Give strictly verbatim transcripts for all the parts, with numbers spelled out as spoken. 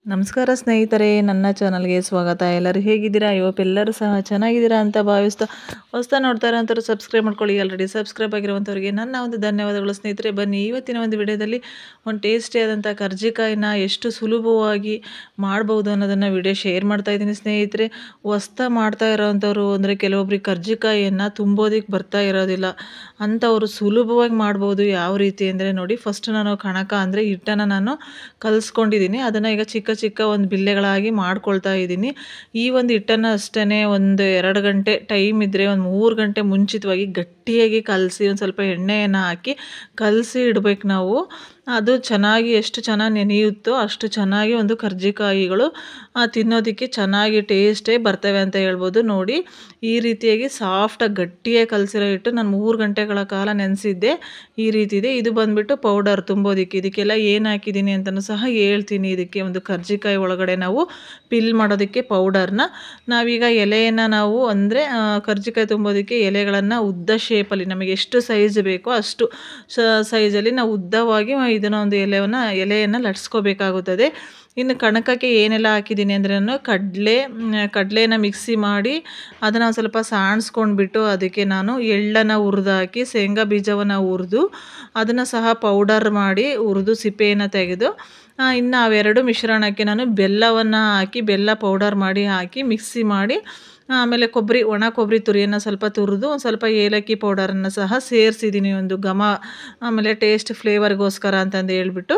ನಮಸ್ಕಾರ ಸ್ನೇಹಿತರೆ, ನನ್ನ ಚಾನಲ್ಗೆ ಸ್ವಾಗತ. ಎಲ್ಲರೂ ಹೇಗಿದ್ದೀರಾ? ಇವತ್ತು ಎಲ್ಲರೂ ಸಹ ಚೆನ್ನಾಗಿದ್ದೀರಾ ಅಂತ ಭಾವಿಸ್ತಾ ಹೊಸ್ತಾ ನೋಡ್ತಾ ಇರೋಂಥವ್ರು ಸಬ್ಸ್ಕ್ರೈಬ್ ಮಾಡ್ಕೊಳ್ಳಿ. ಆಲ್ರೆಡಿ ಸಬ್ಸ್ಕ್ರೈಬ್ ಆಗಿರುವಂಥವ್ರಿಗೆ ನನ್ನ ಒಂದು ಧನ್ಯವಾದಗಳು. ಸ್ನೇಹಿತರೆ, ಬನ್ನಿ ಇವತ್ತಿನ ಒಂದು ವಿಡಿಯೋದಲ್ಲಿ ಒಂದು ಟೇಸ್ಟಿಯಾದಂಥ ಕರ್ಜಿಕಾಯಿನ ಎಷ್ಟು ಸುಲಭವಾಗಿ ಮಾಡ್ಬೋದು ಅನ್ನೋದನ್ನು ವಿಡಿಯೋ ಶೇರ್ ಮಾಡ್ತಾ ಇದ್ದೀನಿ. ಸ್ನೇಹಿತರೆ, ಹೊಸ್ತಾ ಮಾಡ್ತಾ ಇರೋವಂಥವ್ರು ಅಂದರೆ ಕೆಲವೊಬ್ರಿಗೆ ಕರ್ಜಿಕಾಯಿಯನ್ನು ತುಂಬೋದಕ್ಕೆ ಬರ್ತಾ ಇರೋದಿಲ್ಲ, ಅಂಥವರು ಸುಲಭವಾಗಿ ಮಾಡ್ಬೋದು. ಯಾವ ರೀತಿ ಅಂದರೆ ನೋಡಿ, ಫಸ್ಟ್ ನಾನು ಕಣಕ ಅಂದರೆ ಹಿಟ್ಟನ್ನು ನಾನು ಕಲಿಸ್ಕೊಂಡಿದ್ದೀನಿ. ಅದನ್ನು ಈಗ ಚಿಕ್ಕ ಚಿಕ್ಕ ಒಂದು ಬಿಲ್ಲೆಗಳಾಗಿ ಮಾಡ್ಕೊಳ್ತಾ ಇದ್ದೀನಿ. ಈ ಒಂದು ಹಿಟ್ಟನ್ನು ಅಷ್ಟೇ ಒಂದು ಎರಡು ಗಂಟೆ ಟೈಮ್ ಇದ್ದರೆ ಒಂದು ಮೂರು ಗಂಟೆ ಮುಂಚಿತವಾಗಿ ಗಟ್ಟಿಯಾಗಿ ಕಲಸಿ ಒಂದು ಸ್ವಲ್ಪ ಎಣ್ಣೆಯನ್ನು ಹಾಕಿ ಕಲಸಿ ಇಡಬೇಕು ನಾವು. ಅದು ಚೆನ್ನಾಗಿ ಎಷ್ಟು ಚೆನ್ನಾಗಿ ನೆನೆಯುತ್ತೋ ಅಷ್ಟು ಚೆನ್ನಾಗಿ ಒಂದು ಕರ್ಜಿಕಾಯಿಗಳು ತಿನ್ನೋದಕ್ಕೆ ಚೆನ್ನಾಗಿ ಟೇಸ್ಟೇ ಬರ್ತವೆ ಅಂತ ಹೇಳ್ಬೋದು. ನೋಡಿ, ಈ ರೀತಿಯಾಗಿ ಸಾಫ್ಟಾಗಿ ಗಟ್ಟಿಯಾಗಿ ಕಲಸಿರೋ ಹಿಟ್ಟು ನಾನು ಮೂರು ಗಂಟೆಗಳ ಕಾಲ ನೆನೆಸಿದ್ದೆ. ಈ ರೀತಿ ಇದೆ. ಇದು ಬಂದುಬಿಟ್ಟು ಪೌಡರ್ ತುಂಬೋದಕ್ಕೆ. ಇದಕ್ಕೆಲ್ಲ ಏನು ಹಾಕಿದ್ದೀನಿ ಅಂತಲೂ ಸಹ ಹೇಳ್ತೀನಿ. ಇದಕ್ಕೆ ಒಂದು ಕರ್ಜಿಕಾಯಿ ಒಳಗಡೆ ನಾವು ಪಿಲ್ ಮಾಡೋದಕ್ಕೆ ಪೌಡರ್ನ ನಾವೀಗ ಎಲೆಯನ್ನು ನಾವು ಅಂದರೆ ಕರ್ಜಿಕಾಯಿ ತುಂಬೋದಕ್ಕೆ ಎಲೆಗಳನ್ನು ಉದ್ದ ಶೇಪಲ್ಲಿ ನಮಗೆ ಎಷ್ಟು ಸೈಜ್ ಬೇಕೋ ಅಷ್ಟು ಸೈಜಲ್ಲಿ ನಾವು ಉದ್ದವಾಗಿ ಇದನ್ನು ಒಂದು ಎಲೆಯನ್ನು ಎಲೆಯನ್ನು ಲಟ್ಸ್ಕೋಬೇಕಾಗುತ್ತದೆ. ಇನ್ನು ಕಣಕಕ್ಕೆ ಏನೆಲ್ಲ ಹಾಕಿದ್ದೀನಿ ಅಂದರೆ ನಾನು ಕಡಲೆ ಕಡಲೆನ ಮಿಕ್ಸಿ ಮಾಡಿ ಅದನ್ನು ಒಂದು ಸ್ವಲ್ಪ ಸಾಣಿಸ್ಕೊಂಡ್ಬಿಟ್ಟು ಅದಕ್ಕೆ ನಾನು ಎಳ್ಳನ್ನು ಹುರಿದು ಹಾಕಿ ಶೇಂಗಾ ಬೀಜವನ್ನು ಹುರಿದು ಅದನ್ನು ಸಹ ಪೌಡರ್ ಮಾಡಿ ಹುರಿದು ಸಿಪ್ಪೆಯನ್ನು ತೆಗೆದು ಇನ್ನು ಅವೆರಡು ಮಿಶ್ರಣಕ್ಕೆ ನಾನು ಬೆಲ್ಲವನ್ನು ಹಾಕಿ ಬೆಲ್ಲ ಪೌಡರ್ ಮಾಡಿ ಹಾಕಿ ಮಿಕ್ಸಿ ಮಾಡಿ ಆಮೇಲೆ ಕೊಬ್ಬರಿ ಒಣ ಕೊಬ್ಬರಿ ತುರಿಯನ್ನು ಸ್ವಲ್ಪ ತುರಿದು ಒಂದು ಸ್ವಲ್ಪ ಏಲಕ್ಕಿ ಪೌಡರನ್ನು ಸಹ ಸೇರಿಸಿದ್ದೀನಿ, ಒಂದು ಘಮ ಆಮೇಲೆ ಟೇಸ್ಟ್ ಫ್ಲೇವರ್ಗೋಸ್ಕರ ಅಂತಂದು ಹೇಳ್ಬಿಟ್ಟು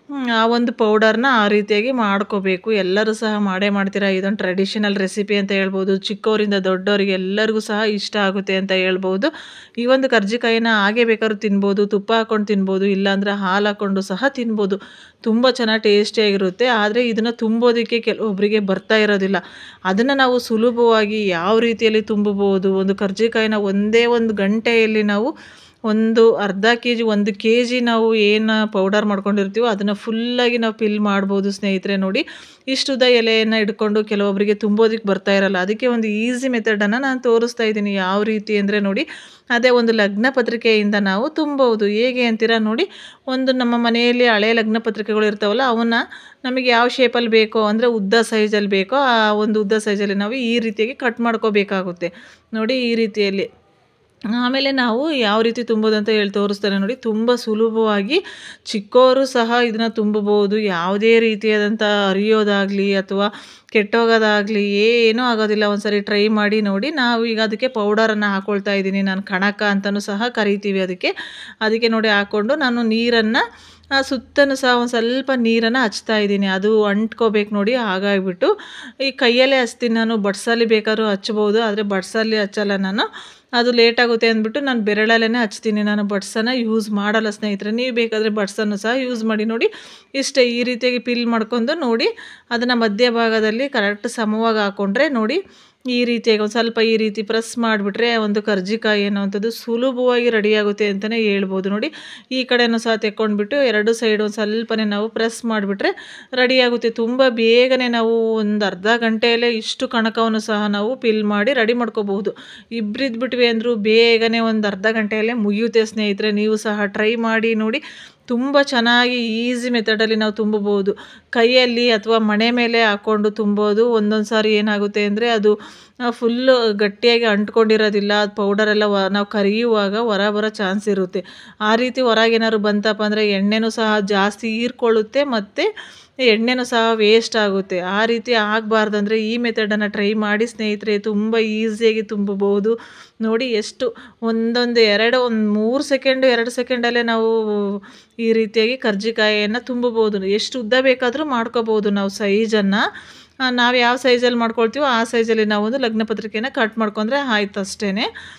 ಆ ಒಂದು ಪೌಡರ್ನ ಆ ರೀತಿಯಾಗಿ ಮಾಡ್ಕೋಬೇಕು. ಎಲ್ಲರೂ ಸಹ ಮಾಡೇ ಮಾಡ್ತೀರಾ. ಇದೊಂದು ಟ್ರೆಡಿಷನಲ್ ರೆಸಿಪಿ ಅಂತ ಹೇಳ್ಬೋದು. ಚಿಕ್ಕವರಿಂದ ದೊಡ್ಡವರಿಗೆ ಎಲ್ಲರಿಗೂ ಸಹ ಇಷ್ಟ ಆಗುತ್ತೆ ಅಂತ ಹೇಳ್ಬೋದು. ಈ ಒಂದು ಕರ್ಜಿಕಾಯಿನ ಹಾಗೆ ಬೇಕಾದ್ರೂ ತಿನ್ಬೋದು, ತುಪ್ಪ ಹಾಕ್ಕೊಂಡು ತಿನ್ಬೋದು, ಇಲ್ಲಾಂದರೆ ಹಾಲು ಹಾಕ್ಕೊಂಡು ಸಹ ತಿನ್ಬೋದು. ತುಂಬ ಚೆನ್ನಾಗಿ ಟೇಸ್ಟಿಯಾಗಿರುತ್ತೆ. ಆದರೆ ಇದನ್ನು ತುಂಬೋದಕ್ಕೆ ಕೆಲವೊಬ್ಬರಿಗೆ ಬರ್ತಾ ಇರೋದಿಲ್ಲ. ಅದನ್ನು ನಾವು ಸುಲಭವಾಗಿ ಯಾವ ರೀತಿಯಲ್ಲಿ ತುಂಬಬಹುದು, ಒಂದು ಕರ್ಜಿಕಾಯಿನ ಒಂದೇ ಒಂದು ಗಂಟೆಯಲ್ಲಿ ನಾವು ಒಂದು ಅರ್ಧ ಕೆ ಜಿ ಒಂದು ಕೆ ಜಿ ನಾವು ಏನು ಪೌಡರ್ ಮಾಡ್ಕೊಂಡಿರ್ತೀವೋ ಅದನ್ನು ಫುಲ್ಲಾಗಿ ನಾವು ಪಿಲ್ ಮಾಡ್ಬೋದು. ಸ್ನೇಹಿತರೆ ನೋಡಿ, ಇಷ್ಟುದ ಎಲೆಯನ್ನು ಇಟ್ಕೊಂಡು ಕೆಲವೊಬ್ಬರಿಗೆ ತುಂಬೋದಕ್ಕೆ ಬರ್ತಾ ಇರಲ್ಲ. ಅದಕ್ಕೆ ಒಂದು ಈಸಿ ಮೆಥಡನ್ನು ನಾನು ತೋರಿಸ್ತಾ ಇದ್ದೀನಿ. ಯಾವ ರೀತಿ ಅಂದರೆ ನೋಡಿ, ಅದೇ ಒಂದು ಲಗ್ನ ಪತ್ರಿಕೆಯಿಂದ ನಾವು ತುಂಬೋದು. ಹೇಗೆ ಅಂತೀರಾ ನೋಡಿ, ಒಂದು ನಮ್ಮ ಮನೆಯಲ್ಲಿ ಹಳೆ ಲಗ್ನ ಪತ್ರಿಕೆಗಳು ಇರ್ತಾವಲ್ಲ, ಅವನ್ನ ನಮಗೆ ಯಾವ ಶೇಪಲ್ಲಿ ಬೇಕೋ ಅಂದರೆ ಉದ್ದ ಸೈಜಲ್ಲಿ ಬೇಕೋ ಆ ಒಂದು ಉದ್ದ ಸೈಜಲ್ಲಿ ನಾವು ಈ ರೀತಿಯಾಗಿ ಕಟ್ ಮಾಡ್ಕೋಬೇಕಾಗುತ್ತೆ. ನೋಡಿ, ಈ ರೀತಿಯಲ್ಲಿ ಆಮೇಲೆ ನಾವು ಯಾವ ರೀತಿ ತುಂಬೋದು ಅಂತ ಹೇಳಿ ತೋರಿಸ್ತಾರೆ ನೋಡಿ. ತುಂಬ ಸುಲಭವಾಗಿ ಚಿಕ್ಕವರು ಸಹ ಇದನ್ನು ತುಂಬಬಹುದು. ಯಾವುದೇ ರೀತಿಯಾದಂಥ ಹರಿಯೋದಾಗಲಿ ಅಥವಾ ಕೆಟ್ಟೋಗೋದಾಗಲಿ ಏನೂ ಆಗೋದಿಲ್ಲ. ಒಂದು ಸರಿ ಟ್ರೈ ಮಾಡಿ ನೋಡಿ. ನಾವು ಈಗ ಅದಕ್ಕೆ ಪೌಡರನ್ನು ಹಾಕ್ಕೊಳ್ತಾ ಇದ್ದೀನಿ. ನಾನು ಕಣಕ ಅಂತಲೂ ಸಹ ಕರಿತೀವಿ ಅದಕ್ಕೆ. ಅದಕ್ಕೆ ನೋಡಿ ಹಾಕ್ಕೊಂಡು ನಾನು ನೀರನ್ನು ಸುತ್ತಲೂ ಸಹ ಒಂದು ಸ್ವಲ್ಪ ನೀರನ್ನು ಹಚ್ತಾ ಇದ್ದೀನಿ. ಅದು ಅಂಟ್ಕೋಬೇಕು ನೋಡಿ. ಹಾಗಾಗಿಬಿಟ್ಟು ಈ ಕೈಯಲ್ಲೇ ಹಚ್ತೀನಿ ನಾನು. ಬಡ್ಸಲ್ಲಿ ಬೇಕಾದ್ರೂ ಹಚ್ಬೋದು, ಆದರೆ ಬಡ್ಸಲ್ಲಿ ಹಚ್ಚಲ್ಲ ನಾನು. ಅದು ಲೇಟಾಗುತ್ತೆ ಅಂದ್ಬಿಟ್ಟು ನಾನು ಬೆರಳಲ್ಲೇ ಹಚ್ತೀನಿ. ನಾನು ಬಡ್ಸನ್ನು ಯೂಸ್ ಮಾಡಲ್ಲ ಸ್ನೇಹಿತರೆ. ನೀವು ಬೇಕಾದರೆ ಬಡ್ಸನ್ನು ಸಹ ಯೂಸ್ ಮಾಡಿ ನೋಡಿ. ಇಷ್ಟೇ, ಈ ರೀತಿಯಾಗಿ ಪಿಲ್ ಮಾಡ್ಕೊಂಡು ನೋಡಿ ಅದನ್ನು ಮಧ್ಯಭಾಗದಲ್ಲಿ ಕರೆಕ್ಟ್ ಸಮವಾಗಿ ಹಾಕ್ಕೊಂಡ್ರೆ ನೋಡಿ ಈ ರೀತಿಯಾಗಿ ಒಂದು ಸ್ವಲ್ಪ ಈ ರೀತಿ ಪ್ರೆಸ್ ಮಾಡಿಬಿಟ್ರೆ ಒಂದು ಕರ್ಜಿಕಾಯಿ ಅನ್ನೋವಂಥದ್ದು ಸುಲಭವಾಗಿ ರೆಡಿಯಾಗುತ್ತೆ ಅಂತಲೇ ಹೇಳ್ಬೋದು. ನೋಡಿ, ಈ ಕಡೆಯೂ ಸಹ ತೆಕ್ಕೊಂಡ್ಬಿಟ್ಟು ಎರಡು ಸೈಡ್ ಒಂದು ಸ್ವಲ್ಪನೇ ನಾವು ಪ್ರೆಸ್ ಮಾಡಿಬಿಟ್ರೆ ರೆಡಿಯಾಗುತ್ತೆ. ತುಂಬ ಬೇಗನೆ ನಾವು ಒಂದು ಅರ್ಧ ಗಂಟೆಯಲ್ಲೇ ಇಷ್ಟು ಕಣಕವನ್ನು ಸಹ ನಾವು ಪಿಲ್ ಮಾಡಿ ರೆಡಿ ಮಾಡ್ಕೋಬಹುದು. ಇಬ್ಬರಿದ್ಬಿಟ್ವಿ ಅಂದರೂ ಬೇಗನೆ ಒಂದು ಅರ್ಧ ಗಂಟೆಯಲ್ಲೇ ಮುಗಿಯುತ್ತೆ ಸ್ನೇಹಿತರೆ. ನೀವು ಸಹ ಟ್ರೈ ಮಾಡಿ ನೋಡಿ. ತುಂಬ ಚೆನ್ನಾಗಿ ಈಸಿ ಮೆಥಡಲ್ಲಿ ನಾವು ತುಂಬಬಹುದು. ಕೈಯಲ್ಲಿ ಅಥವಾ ಮಣೆ ಮೇಲೆ ಹಾಕ್ಕೊಂಡು ತುಂಬೋದು. ಒಂದೊಂದು ಸಾರಿ ಏನಾಗುತ್ತೆ ಅಂದರೆ ಅದು ಫುಲ್ಲು ಗಟ್ಟಿಯಾಗಿ ಅಂಟ್ಕೊಂಡಿರೋದಿಲ್ಲ. ಅದು ಪೌಡರೆಲ್ಲ ವ ನಾವು ಕರಿಯುವಾಗ ಹೊರ ಬರೋ ಚಾನ್ಸ್ ಇರುತ್ತೆ. ಆ ರೀತಿ ಹೊರಗೇನಾದ್ರು ಬಂತಪ್ಪ ಅಂದರೆ ಎಣ್ಣೆನೂ ಸಹ ಜಾಸ್ತಿ ಹೀರ್ಕೊಳ್ಳುತ್ತೆ ಮತ್ತು ಎಣ್ಣೆನೂ ಸಹ ವೇಸ್ಟ್ ಆಗುತ್ತೆ. ಆ ರೀತಿ ಆಗಬಾರ್ದಂದ್ರೆ ಈ ಮೆಥಡನ್ನು ಟ್ರೈ ಮಾಡಿ ಸ್ನೇಹಿತರೆ. ತುಂಬ ಈಸಿಯಾಗಿ ತುಂಬಬಹುದು. ನೋಡಿ, ಎಷ್ಟು ಒಂದೊಂದು ಎರಡು ಒಂದು ಮೂರು ಸೆಕೆಂಡು ಎರಡು ಸೆಕೆಂಡಲ್ಲೇ ನಾವು ಈ ರೀತಿಯಾಗಿ ಕರ್ಜಿಕಾಯಿಯನ್ನು ತುಂಬಬಹುದು. ಎಷ್ಟು ಉದ್ದ ಬೇಕಾದರೂ ಮಾಡ್ಕೋಬೋದು ನಾವು ಸೈಜನ್ನು. ನಾವು ಯಾವ ಸೈಜಲ್ಲಿ ಮಾಡ್ಕೊಳ್ತೀವೋ ಆ ಸೈಜಲ್ಲಿ ನಾವು ಒಂದು ಲಗ್ನ ಪತ್ರಿಕೆನ ಕಟ್ ಮಾಡ್ಕೊಂಡ್ರೆ ಆಯ್ತು ಅಷ್ಟೇ.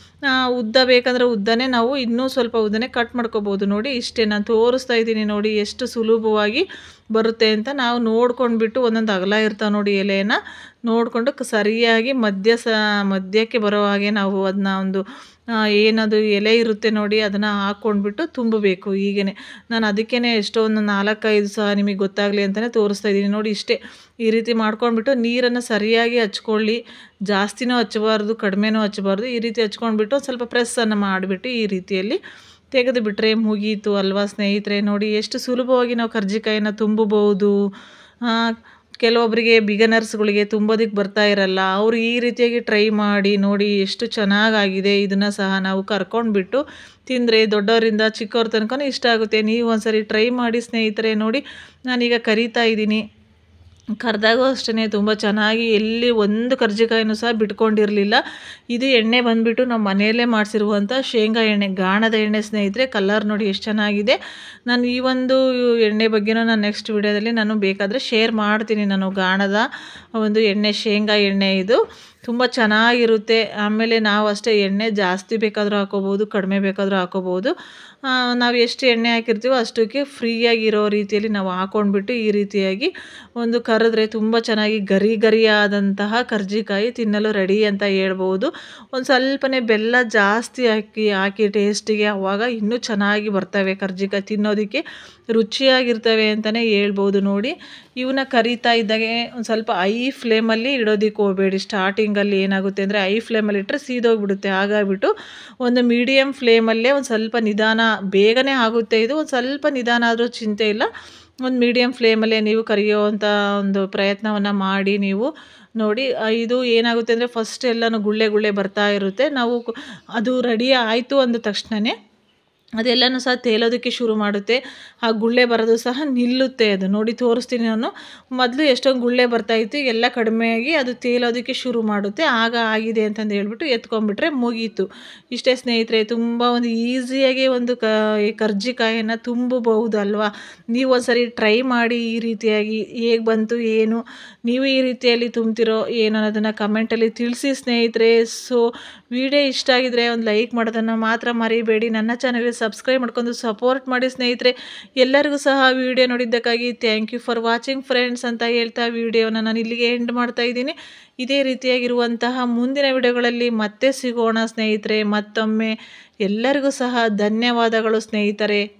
ಉದ್ದ ಬೇಕಂದರೆ ಉದ್ದನೇ ನಾವು ಇನ್ನೂ ಸ್ವಲ್ಪ ಉದ್ದನೇ ಕಟ್ ಮಾಡ್ಕೋಬೋದು. ನೋಡಿ, ಇಷ್ಟೇ ನಾನು ತೋರಿಸ್ತಾ ಇದ್ದೀನಿ. ನೋಡಿ ಎಷ್ಟು ಸುಲಭವಾಗಿ ಬರುತ್ತೆ ಅಂತ. ನಾವು ನೋಡ್ಕೊಂಡ್ಬಿಟ್ಟು ಒಂದೊಂದು ಅಗಲ ಇರ್ತಾವೆ ನೋಡಿ, ಎಲೆಯನ್ನು ನೋಡಿಕೊಂಡು ಸರಿಯಾಗಿ ಮಧ್ಯ ಸ ಮಧ್ಯಕ್ಕೆ ಬರೋ ಹಾಗೆ ನಾವು ಅದನ್ನ ಒಂದು ಏನದು ಎಲೆ ಇರುತ್ತೆ ನೋಡಿ ಅದನ್ನು ಹಾಕ್ಕೊಂಡ್ಬಿಟ್ಟು ತುಂಬಬೇಕು. ಹೀಗೇ ನಾನು ಅದಕ್ಕೇ ಎಷ್ಟೊಂದು ನಾಲ್ಕೈದು ಸಹ ನಿಮಗೆ ಗೊತ್ತಾಗಲಿ ಅಂತಲೇ ತೋರಿಸ್ತಾ ಇದ್ದೀನಿ. ನೋಡಿ, ಇಷ್ಟೇ ಈ ರೀತಿ ಮಾಡ್ಕೊಂಡ್ಬಿಟ್ಟು ನೀರನ್ನು ಸರಿಯಾಗಿ ಹಚ್ಕೊಳ್ಳಿ. ಜಾಸ್ತಿನೂ ಹಚ್ಚಬಾರ್ದು, ಕಡಿಮೆನೂ ಹಚ್ಚಬಾರ್ದು. ಈ ರೀತಿ ಹಚ್ಕೊಂಡ್ಬಿಟ್ಟು ಸ್ವಲ್ಪ ಪ್ರೆಸ್ಸನ್ನು ಮಾಡಿಬಿಟ್ಟು ಈ ರೀತಿಯಲ್ಲಿ ತೆಗೆದು ಬಿಟ್ಟರೆ ಮುಗೀತು ಅಲ್ವಾ ಸ್ನೇಹಿತರೆ. ನೋಡಿ ಎಷ್ಟು ಸುಲಭವಾಗಿ ನಾವು ಕರ್ಜಿಕಾಯಿನ ತುಂಬಬಹುದು. ಕೆಲವೊಬ್ಬರಿಗೆ ಬಿಗನರ್ಸ್ಗಳಿಗೆ ತುಂಬೋದಕ್ಕೆ ಬರ್ತಾ ಇರಲ್ಲ, ಅವರು ಈ ರೀತಿಯಾಗಿ ಟ್ರೈ ಮಾಡಿ ನೋಡಿ ಎಷ್ಟು ಚೆನ್ನಾಗಾಗಿದೆ. ಇದನ್ನು ಸಹ ನಾವು ಕರ್ಕೊಂಡ್ಬಿಟ್ಟು ತಿಂದರೆ ದೊಡ್ಡವರಿಂದ ಚಿಕ್ಕವ್ರ ತನಕ ಇಷ್ಟ ಆಗುತ್ತೆ. ನೀವು ಒಂದ್ಸರಿ ಟ್ರೈ ಮಾಡಿ ಸ್ನೇಹಿತರೆ. ನೋಡಿ ನಾನೀಗ ಕರಿತಾ ಇದ್ದೀನಿ. ಕರೆದಾಗೂ ಅಷ್ಟೇ ತುಂಬ ಚೆನ್ನಾಗಿ ಎಲ್ಲಿ ಒಂದು ಕರ್ಜಿಕಾಯಿನೂ ಸಹ ಬಿಟ್ಕೊಂಡಿರಲಿಲ್ಲ. ಇದು ಎಣ್ಣೆ ಬಂದುಬಿಟ್ಟು ನಮ್ಮ ಮನೆಯಲ್ಲೇ ಮಾಡಿಸಿರುವಂಥ ಶೇಂಗಾ ಎಣ್ಣೆ, ಗಾಣದ ಎಣ್ಣೆ ಸ್ನೇಹಿತರೆ. ಕಲರ್ ನೋಡಿ ಎಷ್ಟು ಚೆನ್ನಾಗಿದೆ. ನಾನು ಈ ಒಂದು ಎಣ್ಣೆ ಬಗ್ಗೆನೂ ನಾನು ನೆಕ್ಸ್ಟ್ ವಿಡಿಯೋದಲ್ಲಿ ನಾನು ಬೇಕಾದರೆ ಶೇರ್ ಮಾಡ್ತೀನಿ. ನಾನು ಗಾಣದ ಒಂದು ಎಣ್ಣೆ, ಶೇಂಗಾ ಎಣ್ಣೆ ಇದು ತುಂಬ ಚೆನ್ನಾಗಿರುತ್ತೆ. ಆಮೇಲೆ ನಾವು ಅಷ್ಟೇ ಎಣ್ಣೆ ಜಾಸ್ತಿ ಬೇಕಾದರೂ ಹಾಕೋಬೋದು, ಕಡಿಮೆ ಬೇಕಾದರೂ ಹಾಕೋಬೋದು. ನಾವು ಎಷ್ಟು ಎಣ್ಣೆ ಹಾಕಿರ್ತೀವೋ ಅಷ್ಟಕ್ಕೆ ಫ್ರೀಯಾಗಿರೋ ರೀತಿಯಲ್ಲಿ ನಾವು ಹಾಕ್ಕೊಂಡ್ಬಿಟ್ಟು ಈ ರೀತಿಯಾಗಿ ಒಂದು ಕರೆದ್ರೆ ತುಂಬ ಚೆನ್ನಾಗಿ ಗರಿ ಗರಿಯಾದಂತಹ ಕರ್ಜಿಕಾಯಿ ತಿನ್ನಲು ರೆಡಿ ಅಂತ ಹೇಳ್ಬೋದು. ಒಂದು ಸ್ವಲ್ಪನೇ ಬೆಲ್ಲ ಜಾಸ್ತಿ ಹಾಕಿ ಹಾಕಿ ಟೇಸ್ಟಿಗೆ, ಆವಾಗ ಇನ್ನೂ ಚೆನ್ನಾಗಿ ಬರ್ತವೆ ಕರ್ಜಿಕಾಯಿ, ತಿನ್ನೋದಕ್ಕೆ ರುಚಿಯಾಗಿರ್ತವೆ ಅಂತಲೇ ಹೇಳ್ಬೋದು. ನೋಡಿ ಇವನ್ನ ಕರಿತಾ ಇದ್ದಾಗೆ ಒಂದು ಸ್ವಲ್ಪ ಐ ಫ್ಲೇಮಲ್ಲಿ ಇಡೋದಕ್ಕೆ ಹೋಗಬೇಡಿ. ಸ್ಟಾರ್ಟಿಂಗಲ್ಲಿ ಏನಾಗುತ್ತೆ ಅಂದರೆ ಐ ಫ್ಲೇಮಲ್ಲಿ ಇಟ್ಟರೆ ಸೀದೋಗ್ಬಿಡುತ್ತೆ. ಹಾಗಾಗಿಬಿಟ್ಟು ಒಂದು ಮೀಡಿಯಮ್ ಫ್ಲೇಮಲ್ಲೇ ಒಂದು ಸ್ವಲ್ಪ ನಿಧಾನ, ಬೇಗನೆ ಆಗುತ್ತೆ ಇದು, ಒಂದು ಸ್ವಲ್ಪ ನಿಧಾನ ಆದರೂ ಚಿಂತೆ ಇಲ್ಲ. ಒಂದು ಮೀಡಿಯಮ್ ಫ್ಲೇಮಲ್ಲೇ ನೀವು ಕರಿಯೋವಂಥ ಒಂದು ಪ್ರಯತ್ನವನ್ನು ಮಾಡಿ. ನೀವು ನೋಡಿ ಇದು ಏನಾಗುತ್ತೆ ಅಂದರೆ ಫಸ್ಟ್ ಎಲ್ಲನೂ ಗುಳ್ಳೆ ಗುಳ್ಳೆ ಬರ್ತಾ ಇರುತ್ತೆ. ನಾವು ಅದು ರೆಡಿ ಆಯಿತು ಅಂದ ತಕ್ಷಣವೇ ಅದೆಲ್ಲನೂ ಸಹ ತೇಲೋದಕ್ಕೆ ಶುರು ಮಾಡುತ್ತೆ. ಆ ಗುಳ್ಳೆ ಬರೋದು ಸಹ ನಿಲ್ಲುತ್ತೆ. ಅದು ನೋಡಿ ತೋರಿಸ್ತೀನಿ ನಾನು. ಮೊದಲು ಎಷ್ಟೊಂದು ಗುಳ್ಳೆ ಬರ್ತಾಯಿತ್ತು, ಎಲ್ಲ ಕಡಿಮೆಯಾಗಿ ಅದು ತೇಲೋದಕ್ಕೆ ಶುರು ಮಾಡುತ್ತೆ. ಆಗ ಆಗಿದೆ ಅಂತಂದು ಹೇಳ್ಬಿಟ್ಟು ಎತ್ಕೊಂಡ್ಬಿಟ್ರೆ ಮುಗೀತು. ಇಷ್ಟೇ ಸ್ನೇಹಿತರೆ. ತುಂಬ ಒಂದು ಈಸಿಯಾಗಿ ಒಂದು ಕ ಈ ಕರ್ಜಿಕಾಯಿಯನ್ನು ತುಂಬಬಹುದು ಅಲ್ವಾ. ನೀವು ಒಂದ್ಸರಿ ಟ್ರೈ ಮಾಡಿ ಈ ರೀತಿಯಾಗಿ. ಹೇಗೆ ಬಂತು ಏನು, ನೀವು ಈ ರೀತಿಯಲ್ಲಿ ತುಂಬ್ತಿರೋ ಏನು ಅನ್ನೋದನ್ನು ಕಮೆಂಟಲ್ಲಿ ತಿಳಿಸಿ ಸ್ನೇಹಿತರೆ. ಸೊ ವಿಡಿಯೋ ಇಷ್ಟ ಆಗಿದರೆ ಒಂದು ಲೈಕ್ ಮಾಡೋದನ್ನು ಮಾತ್ರ ಮರಿಬೇಡಿ. ನನ್ನ ಚಾನಲ್ಗೆ ಸಬ್ಸ್ಕ್ರೈಬ್ ಮಾಡ್ಕೊಂಡು ಸಪೋರ್ಟ್ ಮಾಡಿ ಸ್ನೇಹಿತರೆ. ಎಲ್ಲರಿಗೂ ಸಹ ವಿಡಿಯೋ ನೋಡಿದ್ದಕ್ಕಾಗಿ thank you for watching friends ಅಂತ ಹೇಳ್ತಾ ವಿಡಿಯೋನ ನಾನು ಇಲ್ಲಿಗೆ ಎಂಡ್ ಮಾಡ್ತಾ ಇದ್ದೀನಿ. ಇದೇ ರೀತಿಯಾಗಿರುವಂತಹ ಮುಂದಿನ ವಿಡಿಯೋಗಳಲ್ಲಿ ಮತ್ತೆ ಸಿಗೋಣ ಸ್ನೇಹಿತರೆ. ಮತ್ತೊಮ್ಮೆ ಎಲ್ಲರಿಗೂ ಸಹ ಧನ್ಯವಾದಗಳು ಸ್ನೇಹಿತರೆ.